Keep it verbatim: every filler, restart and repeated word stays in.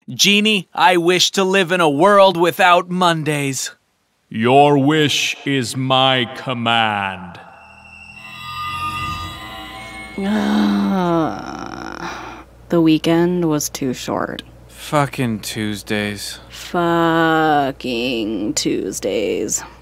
Genie, I wish to live in a world without Mondays. Your wish is my command. The weekend was too short. Fucking Tuesdays. Fucking Tuesdays.